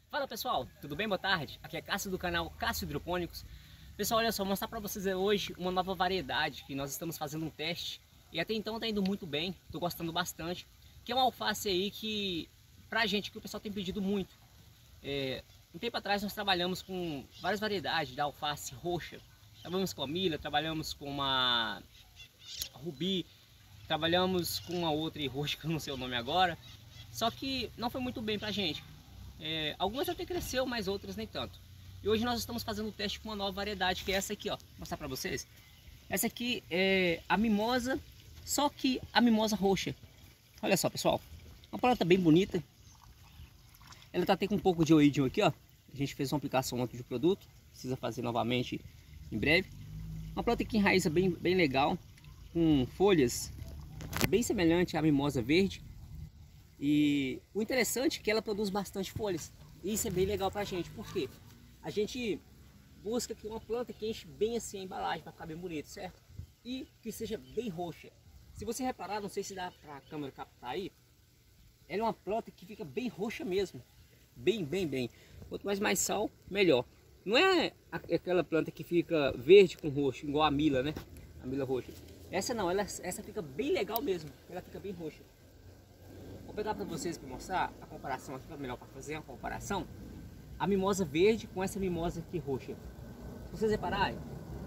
Fala pessoal, tudo bem? Boa tarde. Aqui é Cássio do canal Cássio Hidropônicos. Pessoal, olha só, vou mostrar para vocês hoje uma nova variedade que nós estamos fazendo um teste e até então está indo muito bem, estou gostando bastante, que é uma alface aí que pra gente, que o pessoal tem pedido muito. Um tempo atrás nós trabalhamos com várias variedades da alface roxa. Trabalhamos com a milha, trabalhamos com uma rubi, trabalhamos com uma outra roxa que eu não sei o nome agora, só que não foi muito bem pra gente. Algumas até cresceu, mas outras nem tanto. E hoje nós estamos fazendo um teste com uma nova variedade, que é essa aqui, ó. Vou mostrar pra vocês. Essa aqui é a mimosa, só que a mimosa roxa. Olha só, pessoal. Uma planta bem bonita. Ela tá até com um pouco de oídio aqui, ó. A gente fez uma aplicação ontem de produto. Precisa fazer novamente em breve. Uma planta que enraiza bem legal, com folhas bem semelhantes à mimosa verde. E o interessante é que ela produz bastante folhas. E isso é bem legal pra gente. Por quê? A gente busca que uma planta que enche bem assim a embalagem para ficar bem bonito, certo? E que seja bem roxa. Se você reparar, não sei se dá para a câmera captar aí, ela é uma planta que fica bem roxa mesmo. Bem. Quanto mais sal, melhor. Não é aquela planta que fica verde com roxo, igual a mila, né? A mila roxa. Essa não, essa fica bem legal mesmo. Ela fica bem roxa. Vou pegar para vocês para mostrar a comparação aqui, melhor para fazer uma comparação. A mimosa verde com essa mimosa aqui roxa. Se vocês repararem,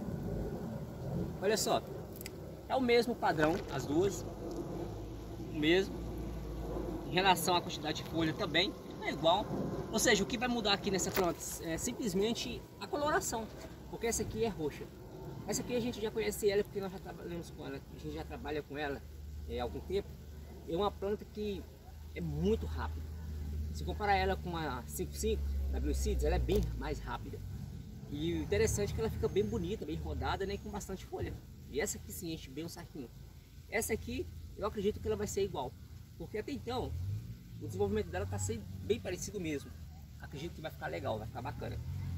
olha só, é o mesmo padrão, as duas, o mesmo. Em relação à quantidade de folha também é igual. Ou seja, o que vai mudar aqui nessa planta é simplesmente a coloração, porque essa aqui é roxa. Essa aqui a gente já conhece ela porque nós já trabalhamos com ela, a gente já trabalha com ela há algum tempo. É uma planta que é muito rápida. Se comparar ela com a 55 da Blue Seeds, ela é bem mais rápida. E o interessante é que ela fica bem bonita, bem rodada, né, com bastante folha. E essa aqui se enche bem um saquinho. Essa aqui, eu acredito que ela vai ser igual. Porque até então, o desenvolvimento dela está sendo bem parecido mesmo. Acredito que vai ficar legal, vai ficar bacana.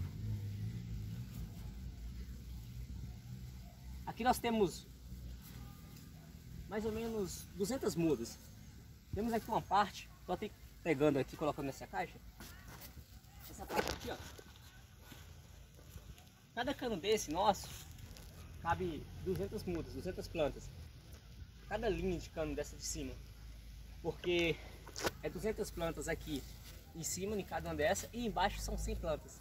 Aqui nós temos mais ou menos 200 mudas. Temos aqui uma parte, estou até pegando aqui, colocando nessa caixa. Essa parte aqui, ó. Cada cano desse nosso cabe 200 mudas, 200 plantas. Cada linha de cano dessa de cima. Porque é 200 plantas aqui em cima em cada uma dessa e embaixo são 100 plantas.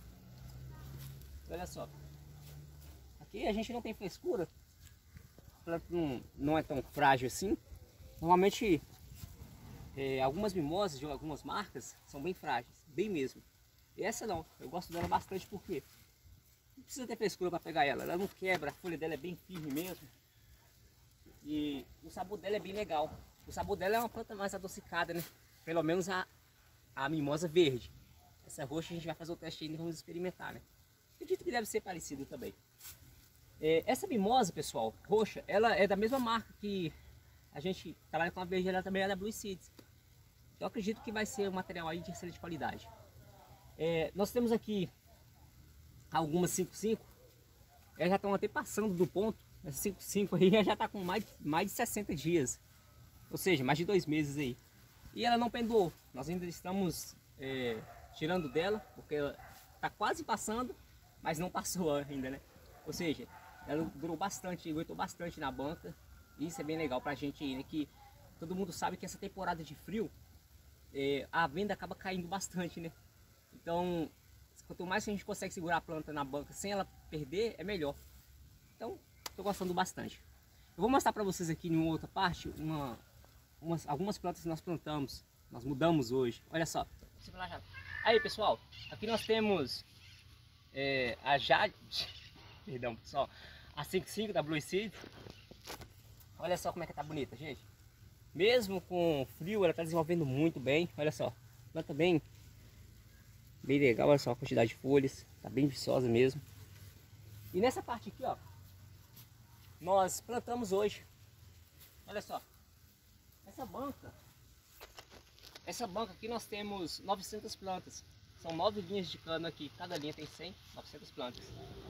Olha só. Aqui a gente não tem frescura. A planta não é tão frágil assim. Normalmente algumas mimosas de algumas marcas são bem frágeis, bem mesmo. E essa não, eu gosto dela bastante porque não precisa ter frescura para pegar ela. Ela não quebra, a folha dela é bem firme mesmo. E o sabor dela é bem legal. O sabor dela é uma planta mais adocicada, né? Pelo menos a mimosa verde. Essa roxa a gente vai fazer o teste ainda e vamos experimentar, né? Acredito que deve ser parecido também. Essa mimosa, pessoal, roxa, ela é da mesma marca que a gente trabalha com a verde, ela também é da Blue Seeds. Então acredito que vai ser um material aí de excelente qualidade. Nós temos aqui algumas 55, elas já estão até passando do ponto. Essa 55 aí já está com mais de 60 dias, ou seja, mais de 2 meses aí. E ela não pendurou, nós ainda estamos tirando dela, porque ela está quase passando, mas não passou ainda, né? Ou seja, ela durou bastante, aguentou bastante na banca. E isso é bem legal pra gente aí, né? Que todo mundo sabe que essa temporada de frio, a venda acaba caindo bastante, né? Então, quanto mais que a gente consegue segurar a planta na banca sem ela perder, é melhor. Então, estou gostando bastante. Eu vou mostrar para vocês aqui em uma outra parte algumas plantas que nós plantamos, nós mudamos hoje. Olha só. Aí, pessoal, aqui nós temos a Jade, perdão, pessoal, a 55 da Blue Seeds. Olha só como é que tá bonita, gente. Mesmo com frio, ela tá desenvolvendo muito bem. Olha só, planta bem legal. Olha só a quantidade de folhas, tá bem viçosa mesmo. E nessa parte aqui, ó, nós plantamos hoje. Olha só, essa banca aqui nós temos 900 plantas. São 9 linhas de cano aqui, cada linha tem 100, 900 plantas.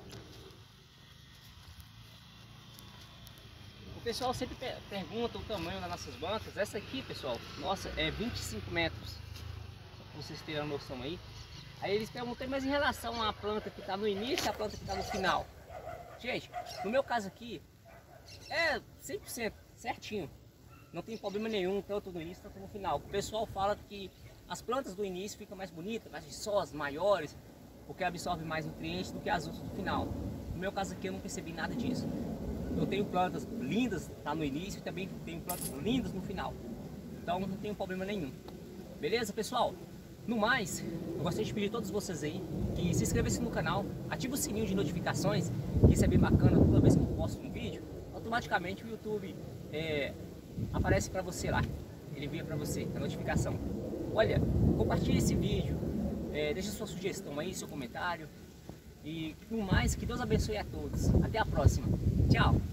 O pessoal sempre pergunta o tamanho das nossas bancas. Essa aqui, pessoal, nossa, é 25 metros. Pra vocês terem a noção aí. Aí eles perguntam, mas em relação à planta que está no início e a planta que está no final? Gente, no meu caso aqui, é 100% certinho. Não tem problema nenhum, tanto no início quanto no final. O pessoal fala que as plantas do início ficam mais bonitas, mais viçosas, maiores, porque absorvem mais nutrientes do que as outras do final. No meu caso aqui eu não percebi nada disso. Eu tenho plantas lindas tá no início e também tenho plantas lindas no final. Então não tem problema nenhum. Beleza, pessoal? No mais, eu gostaria de pedir a todos vocês aí que se inscrevessem no canal, ative o sininho de notificações, que isso é bem bacana. Toda vez que eu posto um vídeo, automaticamente o YouTube aparece para você lá. Ele envia para você a notificação. Olha, compartilhe esse vídeo, deixe sua sugestão aí, seu comentário. E no mais, que Deus abençoe a todos. Até a próxima. Tchau!